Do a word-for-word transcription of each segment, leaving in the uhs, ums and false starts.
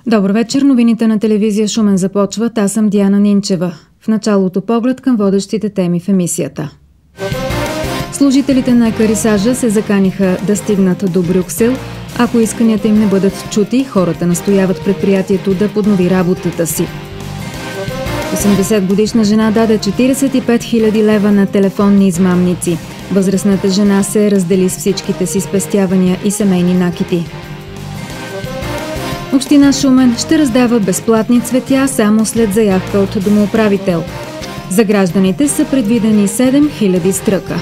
Добър вечер, новините на телевизия Шумен започват. Аз съм Диана Нинчева. В началото поглед към водещите теми в емисията. Служителите на екарисажа се заканиха да стигнат до Брюксел. Ако исканията им не бъдат чути, хората настояват предприятието да поднови работата си. осемдесетгодишна жена даде четиридесет и пет хиляди лева на телефонни измамници. Възрастната жена се раздели с всичките си спестявания и семейни накити. Община Шумен ще раздава безплатни цветя само след заявка от домоуправител. За гражданите са предвидени седем хиляди стръка.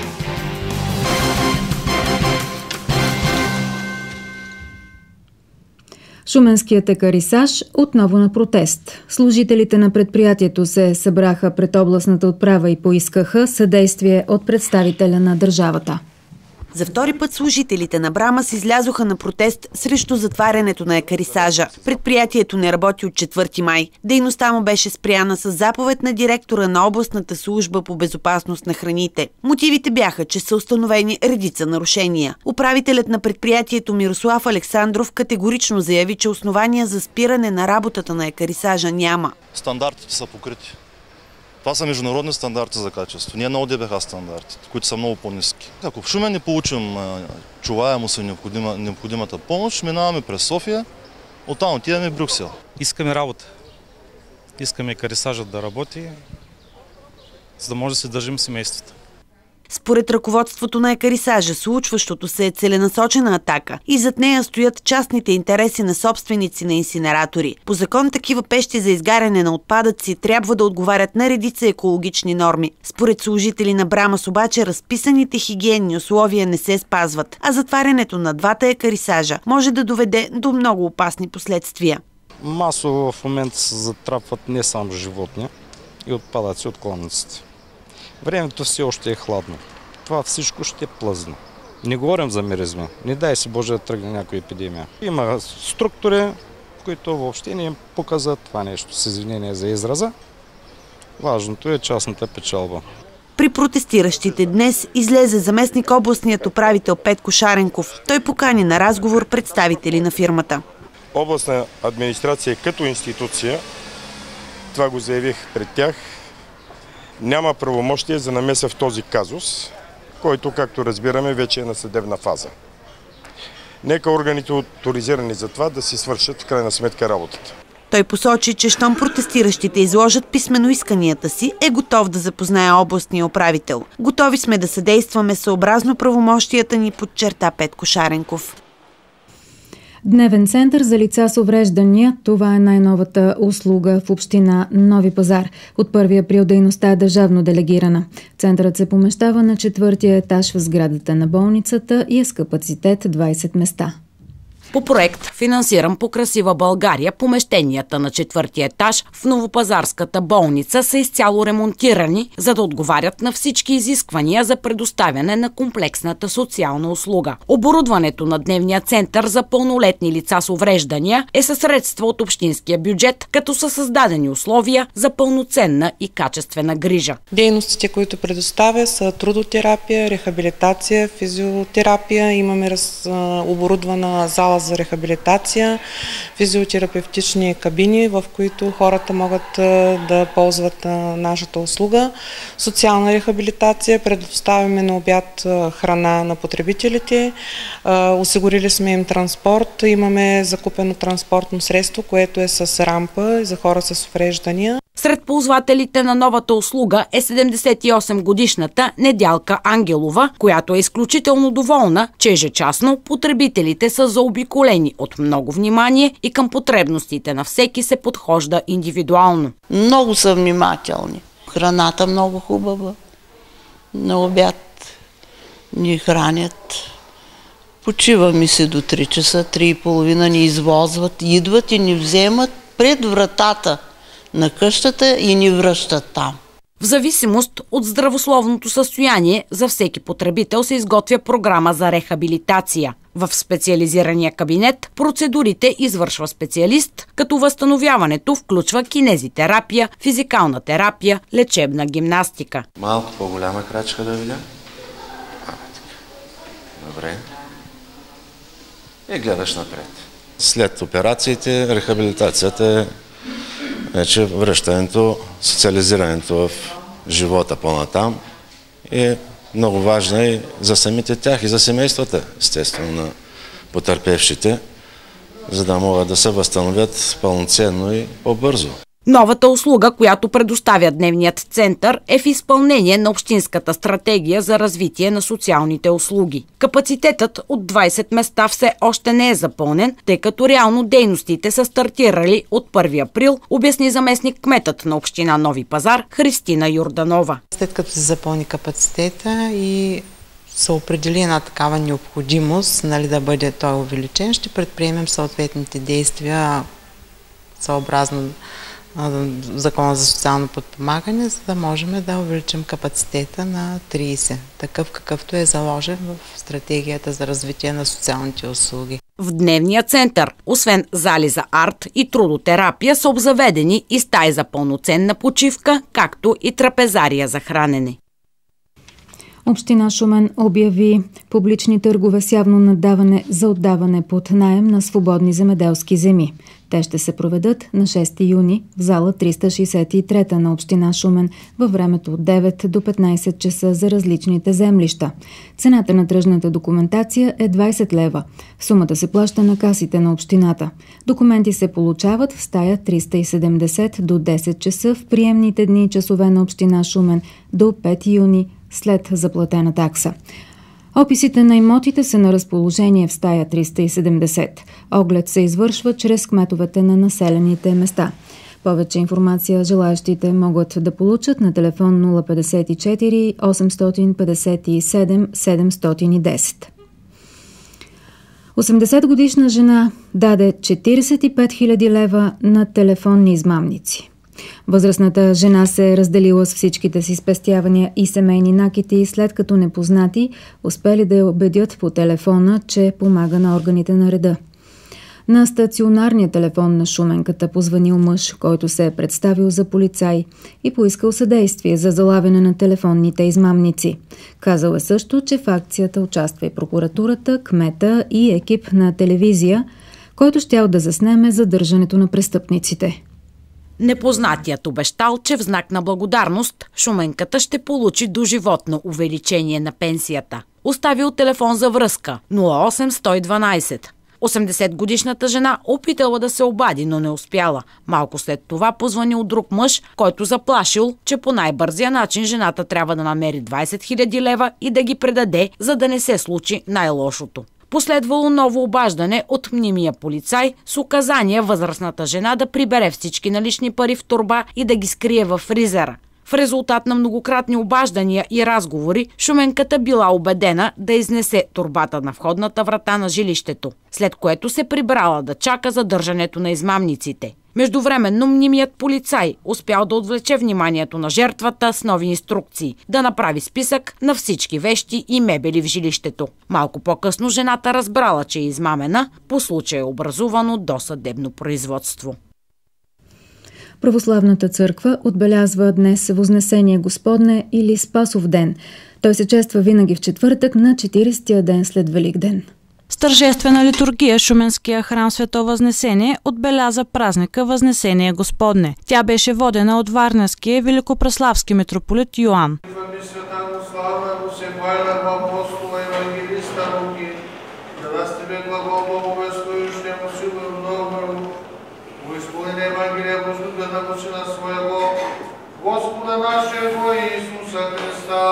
Шуменският екарисаж отново на протест. Служителите на предприятието се събраха пред областната управа и поискаха съдействие от представителя на държавата. За втори път служителите на Брамас излязоха на протест срещу затварянето на екарисажа. Предприятието не работи от четвърти май. Дейността му беше спряна с заповед на директора на областната служба по безопасност на храните. Мотивите бяха, че са установени редица нарушения. Управителят на предприятието Мирослав Александров категорично заяви, че основания за спиране на работата на екарисажа няма. Стандартите са покрити. Това са международни стандарти за качество, не на О Д Б Х стандартите, които са много по-ниски. Ако в Шумен не получим чуваемост и необходима, необходимата помощ, минаваме през София, оттам отиваме в Брюксел. Искаме работа. Искаме екарисажът да работи, за да може да се държим семействата. Според ръководството на екарисажа, случващото се е целенасочена атака и зад нея стоят частните интереси на собственици на инсинератори. По закон такива пещи за изгаряне на отпадъци трябва да отговарят на редица екологични норми. Според служители на Брамас обаче разписаните хигиенни условия не се спазват, а затварянето на двата екарисажа може да доведе до много опасни последствия. Масово в момента се затрапват не само животни и отпадъци от кланиците. Времето все още е хладно. Това всичко ще плъзне. Не говорим за миризма. Не дай си Боже да тръгне някоя епидемия. Има структури, които въобще не им показват това нещо, с извинение за израза. Важното е частната печалба. При протестиращите днес излезе заместник областният управител Петко Шаренков. Той покани на разговор представители на фирмата. Областна администрация като институция, това го заявих пред тях, няма правомощие за намеса в този казус, който, както разбираме, вече е на съдебна фаза. Нека органите, оторизирани за това, да си свършат в крайна сметка работата. Той посочи, че щом протестиращите изложат писмено исканията си, е готов да запознае областния управител. Готови сме да съдействаме съобразно правомощията ни, подчерта Петко Шаренков. Дневен център за лица с увреждания. Това е най-новата услуга в община Нови пазар. От първи април дейността е държавно делегирана. Центърът се помещава на четвъртия етаж в сградата на болницата и е с капацитет двайсет места. По проект, финансиран по Красива България, помещенията на четвъртия етаж в Новопазарската болница са изцяло ремонтирани, за да отговарят на всички изисквания за предоставяне на комплексната социална услуга. Оборудването на дневния център за пълнолетни лица с увреждания е със средства от общинския бюджет, като са създадени условия за пълноценна и качествена грижа. Дейностите, които предоставя, са трудотерапия, рехабилитация, физиотерапия. Имаме раз, оборудвана зала за рехабилитация, физиотерапевтични кабини, в които хората могат да ползват нашата услуга. Социална рехабилитация, предоставяме на обяд храна на потребителите, осигурили сме им транспорт, имаме закупено транспортно средство, което е с рампа за хора с увреждания. Сред ползвателите на новата услуга е седемдесет и осем годишната Недялка Ангелова, която е изключително доволна, че ежечасно потребителите са заобиколени от много внимание и към потребностите на всеки се подхожда индивидуално. Много са внимателни. Храната много хубава. На обяд ни хранят. Почиваме се до три часа, три и половина ни извозват, идват и ни вземат пред вратата на къщата и ни връщат там. В зависимост от здравословното състояние, за всеки потребител се изготвя програма за рехабилитация. В специализирания кабинет процедурите извършва специалист, като възстановяването включва кинезитерапия, физикална терапия, лечебна гимнастика. Малко по-голяма крачка да видя. Добре. И гледаш напред. След операциите, рехабилитацията е вече връщането, социализирането в живота по-натам е много важна и за самите тях, и за семействата, естествено, на потърпевшите, за да могат да се възстановят пълноценно и по-бързо. Новата услуга, която предоставя дневният център, е в изпълнение на Общинската стратегия за развитие на социалните услуги. Капацитетът от двайсет места все още не е запълнен, тъй като реално дейностите са стартирали от първи април, обясни заместник кметът на община Нови пазар Христина Йорданова. След като се запълни капацитета и се определи една такава необходимост, нали, да бъде той увеличен, ще предприемем съответните действия съобразно Закона за социално подпомагане, за да можем да увеличим капацитета на трийсет, такъв какъвто е заложен в стратегията за развитие на социалните услуги. В дневния център, освен зали за арт и трудотерапия, са обзаведени и стаи за пълноценна почивка, както и трапезария за хранене. Община Шумен обяви публични търгове с явно наддаване за отдаване под наем на свободни земеделски земи. Те ще се проведат на шести юни в зала триста шейсет и трета на Община Шумен във времето от девет до петнайсет часа за различните землища. Цената на тръжната документация е двайсет лева. Сумата се плаща на касите на общината. Документи се получават в стая триста и седемдесет до десет часа в приемните дни и часове на Община Шумен до пети юни след заплатена такса. Описите на имотите са на разположение в стая триста и седемдесет. Оглед се извършва чрез кметовете на населените места. Повече информация желаещите могат да получат на телефон нула петдесет и четири осемстотин петдесет и седем седемстотин и десет. осемдесет годишна жена даде четирийсет и пет хиляди лева на телефонни измамници. Възрастната жена се е разделила с всичките си спестявания и семейни накити, след като непознати успели да я убедят по телефона, че помага на органите на реда. На стационарния телефон на шуменката позванил мъж, който се е представил за полицай и поискал съдействие за залавяне на телефонните измамници. Казал е също, че в акцията участва и прокуратурата, кмета и екип на телевизия, който щял да заснеме задържането на престъпниците. Непознатият обещал, че в знак на благодарност шуменката ще получи доживотно увеличение на пенсията. Оставил телефон за връзка нула осем сто и дванайсет. осемдесетгодишната жена опитала да се обади, но не успяла. Малко след това позванил друг мъж, който заплашил, че по най-бързия начин жената трябва да намери двайсет хиляди лева и да ги предаде, за да не се случи най-лошото. Последвало ново обаждане от мнимия полицай с указания възрастната жена да прибере всички налични пари в торба и да ги скрие във фризера. В резултат на многократни обаждания и разговори, шуменката била убедена да изнесе торбата на входната врата на жилището, след което се прибрала да чака задържането на измамниците. Междувременно мнимият полицай успял да отвлече вниманието на жертвата с нови инструкции да направи списък на всички вещи и мебели в жилището. Малко по-късно жената разбрала, че е измамена, по случай е образувано досъдебно производство. Православната църква отбелязва днес Вознесение Господне или Спасов ден. Той се чества винаги в четвъртък на четирийсетия ден след Великден. С тържествена литургия Шуменския храм Свето Възнесение отбеляза празника Възнесение Господне. Тя беше водена от варненския великопреславски митрополит Йоан. Господа нашего Иисуса Христа.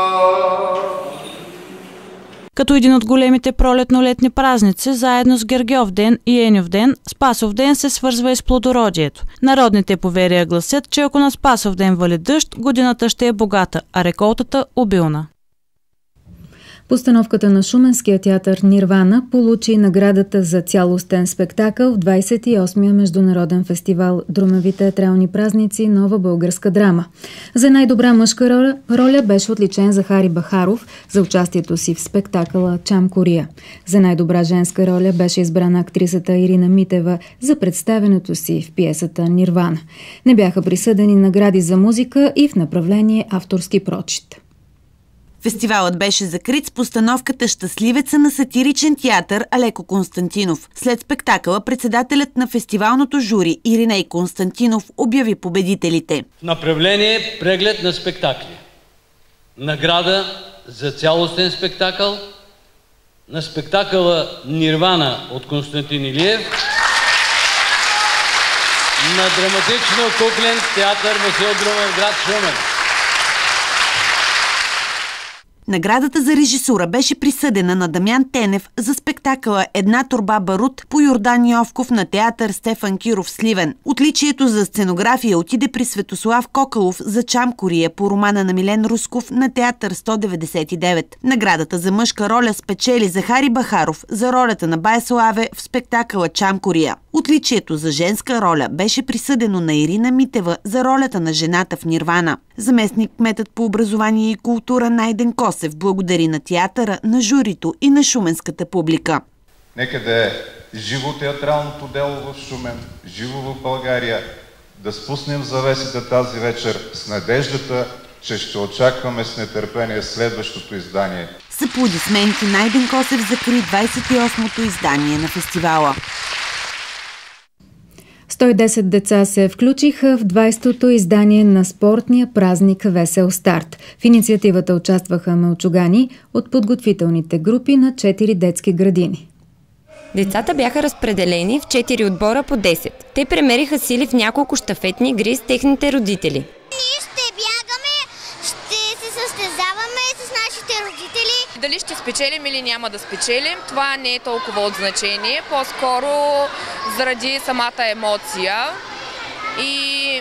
Като един от големите пролетно-летни празници, заедно с Гергьов ден и Еньов ден, Спасов ден се свързва и с плодородието. Народните поверия гласят, че ако на Спасов ден вали дъжд, годината ще е богата, а реколтата обилна. Постановката на Шуменския театър Нирвана получи наградата за цялостен спектакъл в двайсет и осмия международен фестивал Друмеви театрални празници Нова българска драма. За най-добра мъжка роля, роля беше отличен Захари Бахаров за участието си в спектакъла Чам Кория. За най-добра женска роля беше избрана актрисата Ирина Митева за представенето си в пиесата Нирвана. Не бяха присъдени награди за музика и в направление авторски прочит. Фестивалът беше закрит с постановката «Щастливеца» на сатиричен театър Алеко Константинов. След спектакъла председателят на фестивалното жури Ириней Константинов обяви победителите. Направление преглед на спектакли. Награда за цялостен спектакъл на спектакъла «Нирвана» от Константин Илиев, на драматично-куклен театър Васил Друмев, град Шумен. Наградата за режисура беше присъдена на Дамян Тенев за спектакъла «Една торба барут» по Йордан Йовков на театър Стефан Киров, Сливен. Отличието за сценография отиде при Светослав Кокалов за Чамкория по романа на Милен Русков на театър сто деветдесет и девет. Наградата за мъжка роля спечели Захари Бахаров за ролята на Бай Славе в спектакъла Чамкория. Отличието за женска роля беше присъдено на Ирина Митева за ролята на жената в Нирвана. Заместник кметът по образование и култура Найден Косев благодари на театъра, на журито и на шуменската публика. Нека да е живо театралното дело в Шумен, живо в България, да спуснем завесите тази вечер с надеждата, че ще очакваме с нетърпение следващото издание. С аплодисменти Найден Косев закри двадесет и осмото издание на фестивала. сто и десет деца се включиха в двадесетото издание на спортния празник Весел старт. В инициативата участваха мълчугани от подготвителните групи на четири детски градини. Децата бяха разпределени в четири отбора по десет. Те премериха сили в няколко щафетни игри с техните родители. Ние ще бягаме, ще се състезаваме с нашите родители. Дали ще спечелим или няма да спечелим, това не е толкова от значение. По-скоро заради самата емоция и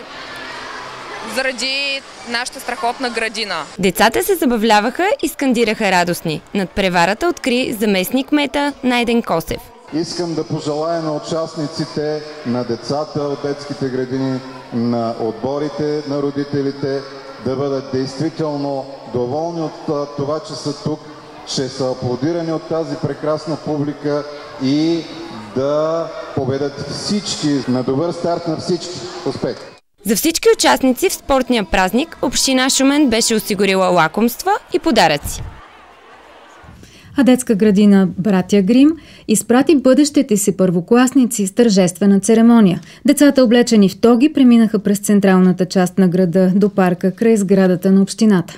заради нашата страхотна градина. Децата се забавляваха и скандираха радостни. Над преварата откри заместник кмета Найден Косев. Искам да пожелая на участниците, на децата от детските градини, на отборите, на родителите да бъдат действително доволни от това, че са тук, че са аплодирани от тази прекрасна публика и да победят всички. На добър старт на всички. Успех! За всички участници в спортния празник община Шумен беше осигурила лакомства и подаръци. А детска градина Братя Грим изпрати бъдещите си първокласници с тържествена церемония. Децата, облечени в тоги, преминаха през централната част на града до парка край сградата на общината.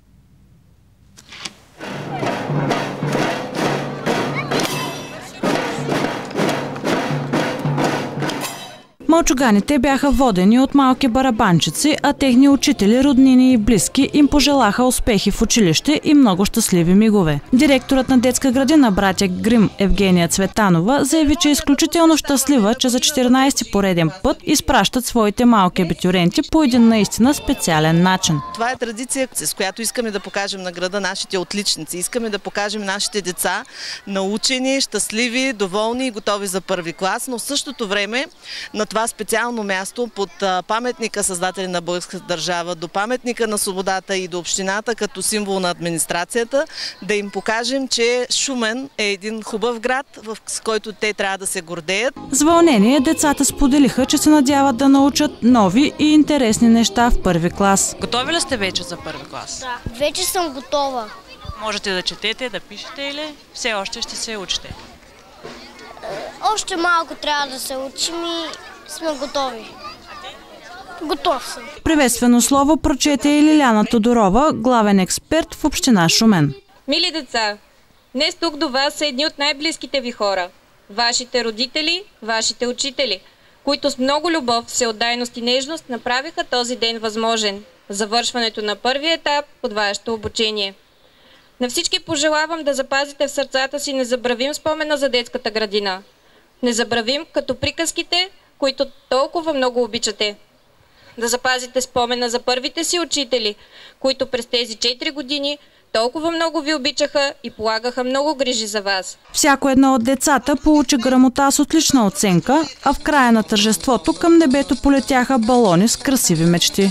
Мълчуганите бяха водени от малки барабанчици, а техни учители, роднини и близки им пожелаха успехи в училище и много щастливи мигове. Директорът на детска градина Братя Грим Евгения Цветанова заяви, че е изключително щастлива, че за четиринадесети пореден път изпращат своите малки абитюренти по един наистина специален начин. Това е традиция, с която искаме да покажем на града нашите отличници. Искаме да покажем нашите деца научени, щастливи, доволни и готови за първи клас, но в същото време на това специално място под паметника създатели на българската държава, до паметника на свободата и до общината като символ на администрацията, да им покажем, че Шумен е един хубав град, с който те трябва да се гордеят. С вълнение децата споделиха, че се надяват да научат нови и интересни неща в първи клас. Готови ли сте вече за първи клас? Да, вече съм готова. Можете да четете, да пишете или все още ще се учите? Още малко трябва да се учим и сме готови. Готов съм. Приветствено слово прочете и Лиляна Тодорова, главен експерт в община Шумен. Мили деца, днес тук до вас са едни от най-близките ви хора. Вашите родители, вашите учители, които с много любов, всеотдайност и нежност направиха този ден възможен. Завършването на първия етап от вашето обучение. На всички пожелавам да запазите в сърцата си незабравим спомена за детската градина. Незабравим като приказките, които толкова много обичате. Да запазите спомена за първите си учители, които през тези четири години толкова много ви обичаха и полагаха много грижи за вас. Всяко едно от децата получи грамота с отлична оценка, а в края на тържеството към небето полетяха балони с красиви мечти.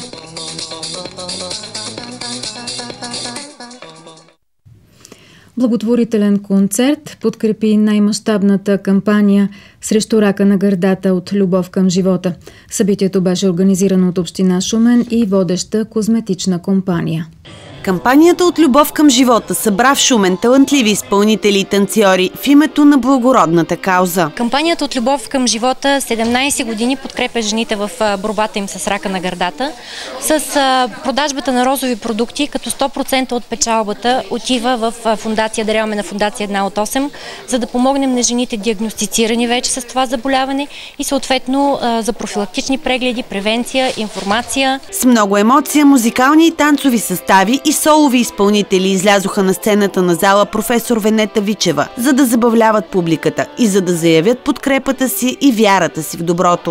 Благотворителен концерт подкрепи най-мащабната кампания срещу рака на гърдата от любов към живота. Събитието беше организирано от община Шумен и водеща козметична компания. Кампанията от любов към живота събра в Шумен талантливи изпълнители и танцори в името на благородната кауза. Кампанията от любов към живота седемнайсет години подкрепя жените в борбата им с рака на гърдата. С продажбата на розови продукти, като сто процента от печалбата отива в фундация, даряваме на фундация една от осем, за да помогнем на жените диагностицирани вече с това заболяване и съответно за профилактични прегледи, превенция, информация. С много емоция, музикални и танцови състави и солови изпълнители излязоха на сцената на зала професор Венета Вичева, за да забавляват публиката и за да заявят подкрепата си и вярата си в доброто.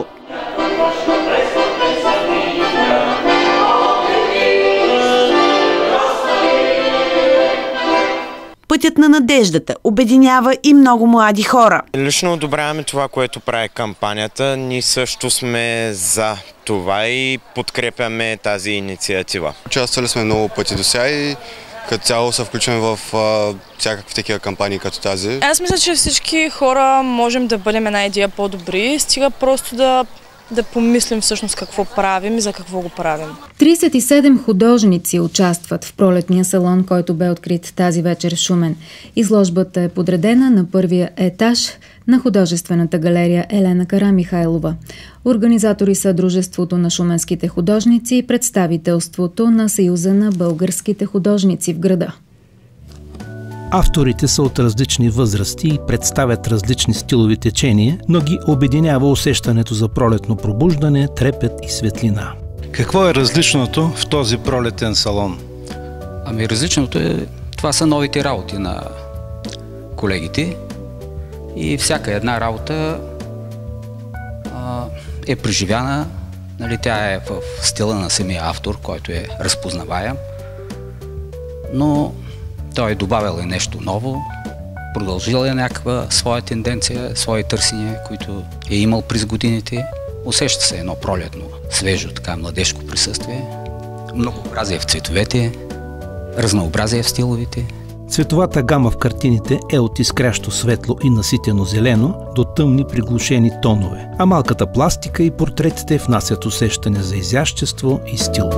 Пътят на надеждата обединява и много млади хора. Лично одобряваме това, което прави кампанията. Ние също сме за това и подкрепяме тази инициатива. Участвали сме много пъти до сега и като цяло се включваме в а, всякакви такива кампании като тази. Аз мисля, че всички хора можем да бъдем една идея по-добри, стига просто да да помислим всъщност какво правим и за какво го правим. трийсет и седем художници участват в пролетния салон, който бе открит тази вечер в Шумен. Изложбата е подредена на първия етаж на художествената галерия Елена Карамихайлова. Организатори са Дружеството на шуменските художници и представителството на Съюза на българските художници в града. Авторите са от различни възрасти и представят различни стилови течения, но ги обединява усещането за пролетно пробуждане, трепет и светлина. Какво е различното в този пролетен салон? Ами различното е, това са новите работи на колегите и всяка една работа а, е преживяна, нали, тя е в стила на самия автор, който е разпознаваем, но той е добавил и нещо ново, продължил е някаква своя тенденция, свои търсения, които е имал през годините. Усеща се едно пролетно, свежо, така младежко присъствие, многообразие в цветовете, разнообразие в стиловите. Цветовата гама в картините е от изкрящо светло и наситено зелено до тъмни приглушени тонове, а малката пластика и портретите внасят усещане за изящество и стил.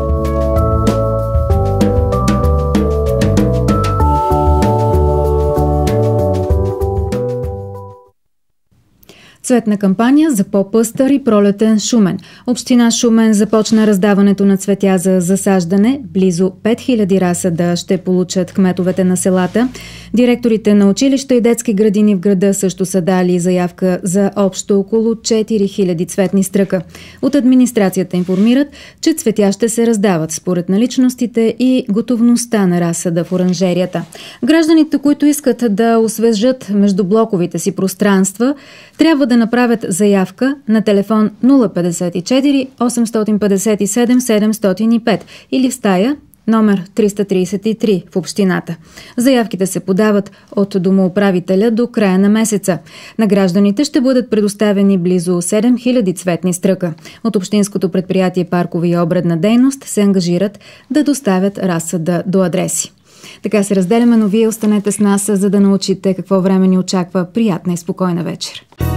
Цветна кампания за по-пъстър и пролетен Шумен. Община Шумен започна раздаването на цветя за засаждане. Близо пет хиляди разсада ще получат кметовете на селата. Директорите на училища и детски градини в града също са дали заявка за общо около четири хиляди цветни стръка. От администрацията информират, че цветя ще се раздават според наличностите и готовността на разсада в оранжерията. Гражданите, които искат да освежат междублоковите си пространства, трябва да направят заявка на телефон нула петдесет и четири осемстотин петдесет и седем седемстотин и пет или в стая номер триста трийсет и три в общината. Заявките се подават от домоуправителя до края на месеца. На гражданите ще бъдат предоставени близо седем хиляди цветни стръка. От общинското предприятие Паркови и обредна дейност се ангажират да доставят разсада до адреси. Така се разделяме, но вие останете с нас, за да научите какво време ни очаква. Приятна и спокойна вечер.